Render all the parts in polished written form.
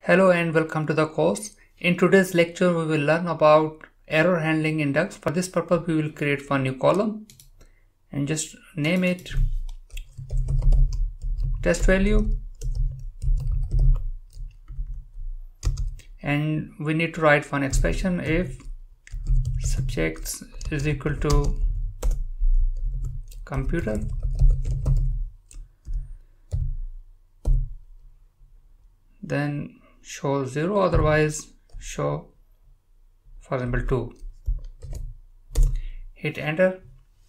Hello and welcome to the course. In today's lecture, we will learn about error handling in DAX. For this purpose, we will create one new column and just name it test value. And we need to write one expression if subjects is equal to computer. Then show 0, otherwise show, for example, 2. Hit enter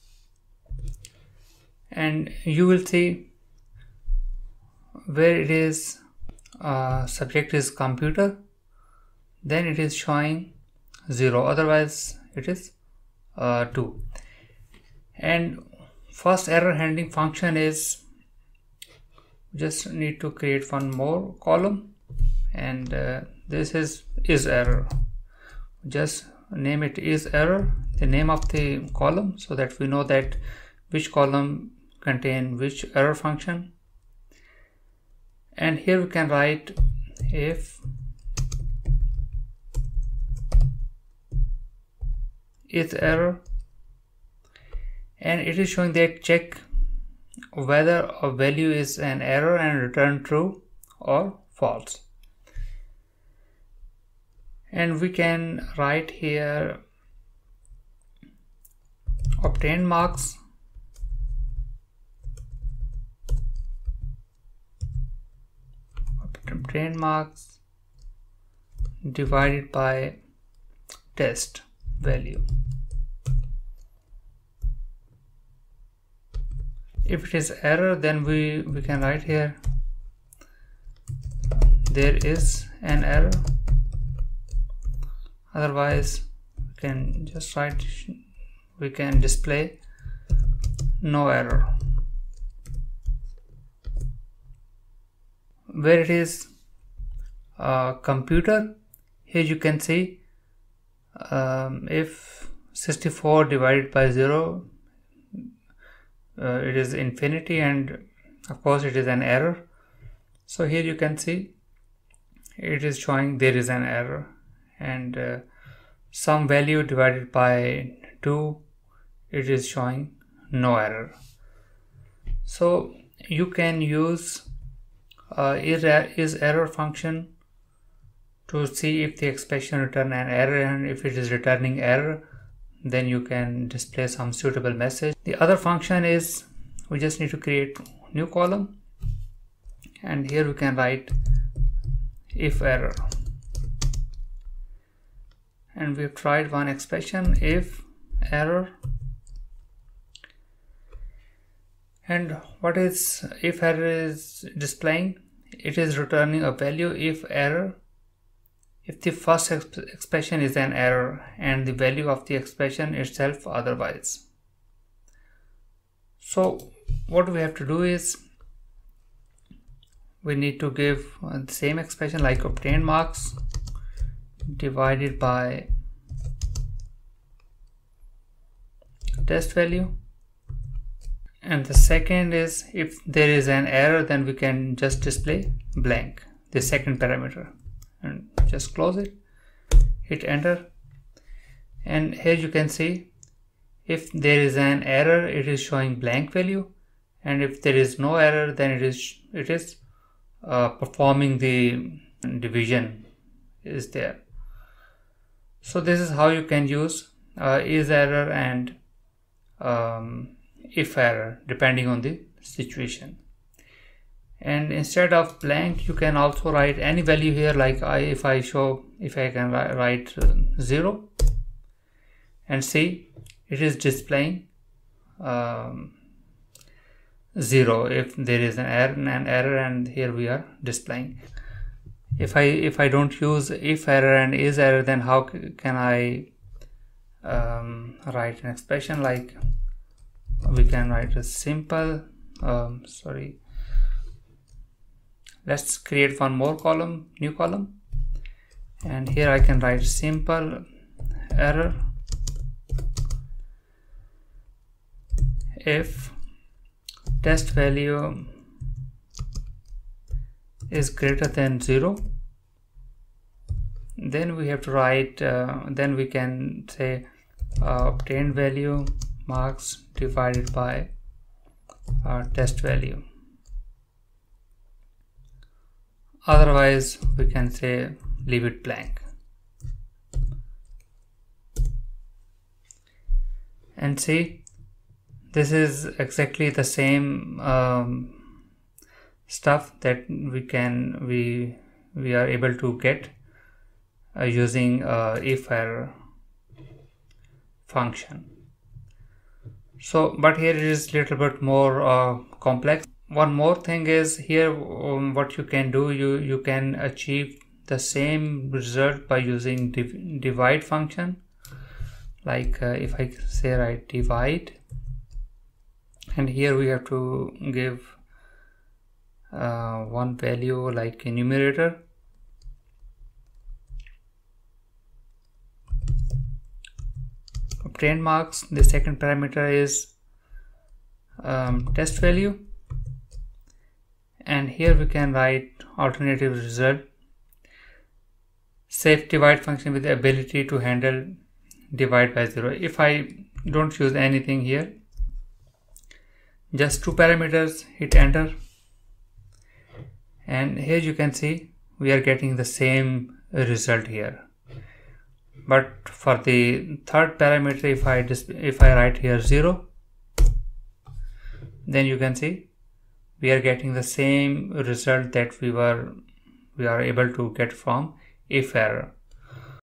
and you will see where it is subject is computer, then it is showing 0, otherwise it is 2. And first error handling function is just need to create one more column, and this is IsError. Just name it IsError, the name of the column, so that we know that which column contain which error function. And here we can write if IsError, and it is showing that check whether a value is an error and return true or false. And we can write here obtain marks divided by test value. If it is error, then we can write here there is an error, otherwise we can just write we can display no error. Where it is computer, here you can see if 64 divided by 0, it is infinity, and of course it is an error. So here you can see it is showing there is an error, and some value divided by 2, it is showing no error. So you can use IsError function to see if the expression return an error, and if it is returning error, then you can display some suitable message. The other function is we just need to create new column, and here we can write IFError, and we've tried one expression if error. And what is IFError is displaying? It is returning a value if error, if the first expression is an error and the value of the expression itself otherwise. So what we have to do is we need to give the same expression like obtain marks divided by test value. And the second is if there is an error, then we can just display blank, the second parameter, and just close it, hit enter. And here you can see if there is an error, it is showing blank value, and if there is no error, then it is performing the division is there. So this is how you can use IsError and IFError depending on the situation. And instead of blank, you can also write any value here, like if I can write 0, and see it is displaying 0 if there is an error, and here we are displaying. If I don't use IFError and IsError, then how can I write an expression like we can write a simple let's create one more column, new column, and here I can write simple error if test value is greater than 0, Then we have to write, then we can say obtained value marks divided by test value. Otherwise we can say leave it blank. And see, this is exactly the same stuff that we are able to get using IFError function. So, but here it is little bit more complex. One more thing is here, what you can do, you can achieve the same result by using divide function. Like if I say write divide, and here we have to give one value like a numerator, obtained marks, the second parameter is test value, and here we can write alternative result, safe divide function with the ability to handle divide by 0. If I don't use anything here, just two parameters, hit enter, and here you can see we are getting the same result here. But for the third parameter, if I write here 0, then you can see we are getting the same result that we are able to get from IfError.